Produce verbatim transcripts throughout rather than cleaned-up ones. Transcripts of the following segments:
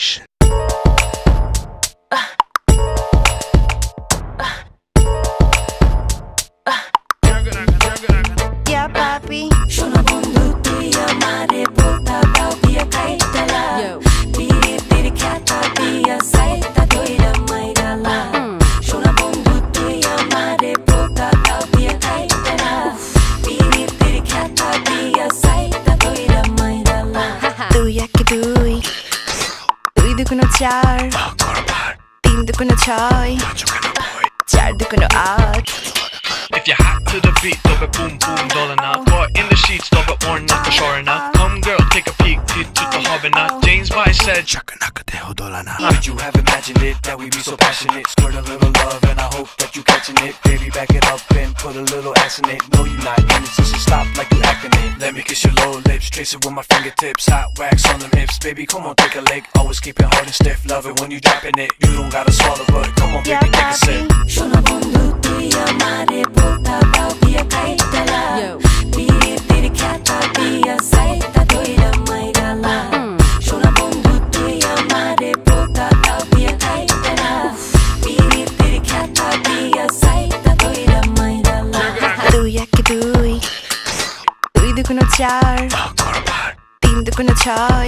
Nation. Yeah, papi. Shona bundu tuya mare bota bia kaitala. Piri piri kata bia saita doira maigala. Shona bundu tuya mare bota bia kaitala. Piri piri kata bia saita doira maigala. Tuya ke tui. Tui dukuno char. Tin dukuno chai. Char dukuno out. If you're hot to the beat, då blir boom boom dollarna. Var in the sheets, då blir ordnat på shorerna. Come girl, take a peek, titt ut på haven. James Bay said, Chakanaka de hodolana. Could you have imagined it, that we be so passionate? Squirt a little love and I hope that you catching it. Baby, back it up and put a little ass in it. No, you not, and it's just stop like you acting it. Let me kiss your lower lips, trace it with my fingertips. Hot wax on them hips, baby, come on, take a leg. Always keep it hard and stiff, love it when you dropping it. You don't gotta swallow, but come on, baby, take a sip. Shona bundu tuya mare bota bia kaitala. Piri piri kata bia saita doira maigala. Shona bundu tuya mare bota bia kaitala. Piri piri kata bia saita doira maigala. Tuya ke tui. Tui dukuno char. Tin dukuno chai.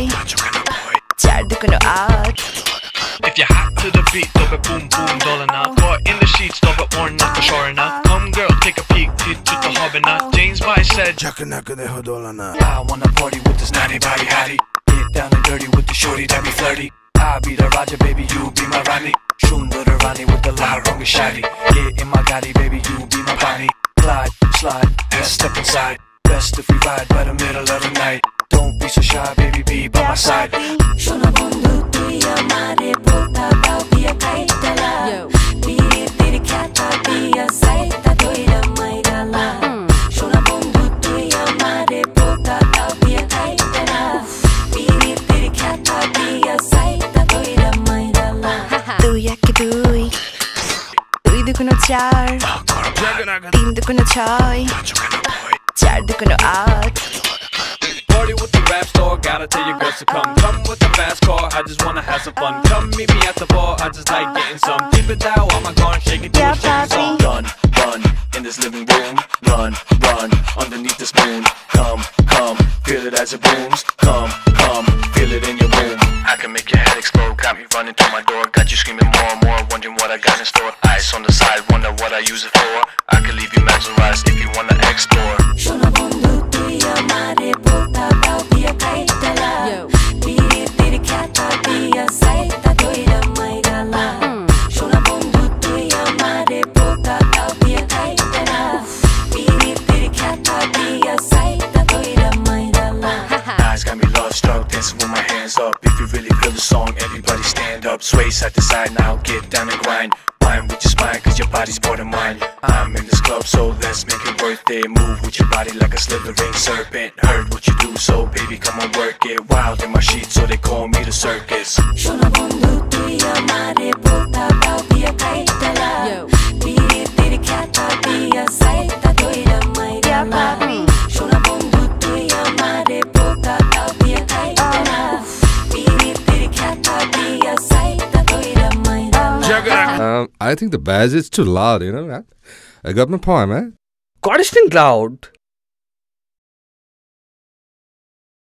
Char dukuno out. if you're hot to the beat, då blir boom boom dollarna. Var in the sheets, då blir ordnat på shorerna. Come girl, take a peek, titt ut på haven. James Bay said, Chakanaka de hodolana. I wanna party with this naughty body hottie. Get down and dirty with the shorty that be flirty. I'll be the Raja, baby, you be my Rani. Shundara Rani with the loud wrong shawty. Get in my Gotti, baby, you be my Bonnie. Glide, slide, just step inside. Best if we ride by the middle of the night. Don't be so shy, baby, be by my side. Shona bundu tuya mare bota bia kaitala. Piri piri kata bia saita doira maigala. Shona bundu tuya mare bota bia kaitala. Piri piri kata bia saita doira maigala. Tuya ke tui. Tui dukuno char. Tin dukuno chai. Char dukuno out. Party with the rap store, gotta tell your girls to come. Come with the fast car, I just wanna have some fun. Come meet me at the bar, I just like getting some. Keep it down, I'm gonna shake it to Yeah, a shaking song. papi. Run, run, in this living room. Run, run, underneath this moon. Come, come, feel it as it booms. Come, come, feel it in your room. I can make your head explode, got me running through my door. Got you screaming more and more, wondering what I got in store. Ice on the side, wonder what I use it for. I could leave you mesmerized if you wanna explore. Shona bundu tuya mare bota bia kaitala. Piri piri kata bia saita doira maigala. Shona bundu tuya mare bota bia kaitala. Piri piri kata bia saita doira maigala. Eyes got me love struck, dancing with my hands up. If you really feel the song, everybody stand up. Sway side to side, now get down and grind. Wine with your spine, cause your body's more than mine. I'm in this club, so let's make it worth it. Move with your body like a slithering serpent. Heard what you do, so baby, come on, work it. Wild in my sheets, so they call me the circus. Shona bundu tuya mare bota bia kaitala. Piri piri kata bia saita doira maigala. Yeah, papi. Shona bundu tuya mare bota bia kaitala. Piri piri kata bia saita doira maigala. Um, I think the bass is too loud, you know. I got my point, man. God is still loud.